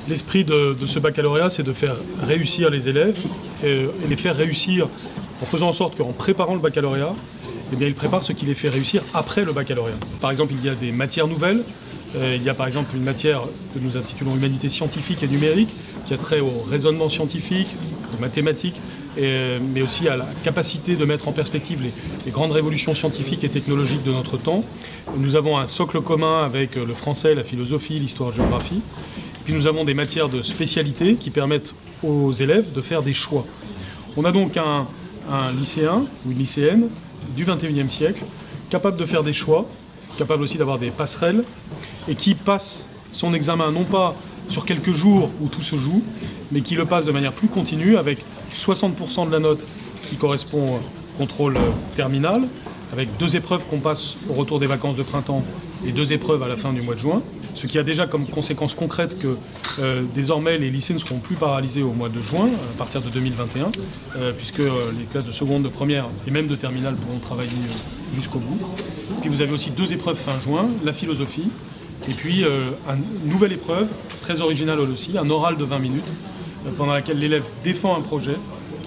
L'esprit de ce baccalauréat, c'est de faire réussir les élèves et les faire réussir en faisant en sorte qu'en préparant le baccalauréat, eh bien, ils préparent ce qui les fait réussir après le baccalauréat. Par exemple, il y a des matières nouvelles. Il y a par exemple une matière que nous intitulons Humanité scientifique et numérique, qui a trait au raisonnement scientifique, aux mathématiques, mais aussi à la capacité de mettre en perspective les grandes révolutions scientifiques et technologiques de notre temps. Nous avons un socle commun avec le français, la philosophie, l'histoire-géographie. Puis nous avons des matières de spécialité qui permettent aux élèves de faire des choix. On a donc un lycéen ou une lycéenne du XXIe siècle capable de faire des choix, capable aussi d'avoir des passerelles, et qui passe son examen non pas sur quelques jours où tout se joue, mais qui le passe de manière plus continue avec 60% de la note qui correspond au contrôle terminal, avec 2 épreuves qu'on passe au retour des vacances de printemps et 2 épreuves à la fin du mois de juin, ce qui a déjà comme conséquence concrète que désormais les lycées ne seront plus paralysés au mois de juin, à partir de 2021, puisque les classes de seconde, de première et même de terminale pourront travailler jusqu'au bout. Puis vous avez aussi 2 épreuves fin juin, la philosophie, et puis une nouvelle épreuve, très originale aussi, un oral de 20 minutes, pendant laquelle l'élève défend un projet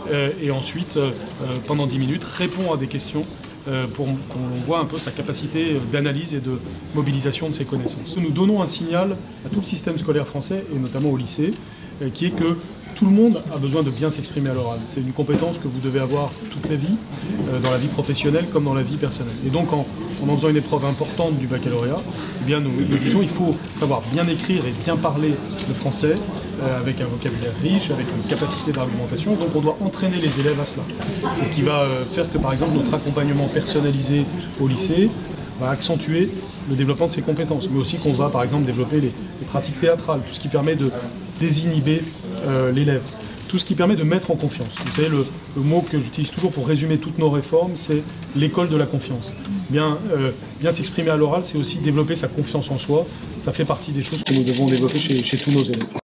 et ensuite, pendant 10 minutes, répond à des questions pour qu'on voit un peu sa capacité d'analyse et de mobilisation de ses connaissances. Nous donnons un signal à tout le système scolaire français, et notamment au lycée, qui est que tout le monde a besoin de bien s'exprimer à l'oral. C'est une compétence que vous devez avoir toute la vie, dans la vie professionnelle comme dans la vie personnelle. Et donc en faisant une épreuve importante du baccalauréat, eh bien nous disons qu'il faut savoir bien écrire et bien parler le français, avec un vocabulaire riche, avec une capacité d'argumentation. Donc on doit entraîner les élèves à cela. C'est ce qui va faire que par exemple notre accompagnement personnalisé au lycée va accentuer le développement de ses compétences, mais aussi qu'on va par exemple développer les pratiques théâtrales, tout ce qui permet de désinhiber l'élève, tout ce qui permet de mettre en confiance. Vous savez, le mot que j'utilise toujours pour résumer toutes nos réformes, c'est l'école de la confiance. Bien s'exprimer à l'oral, c'est aussi développer sa confiance en soi. Ça fait partie des choses que nous devons développer chez tous nos élèves.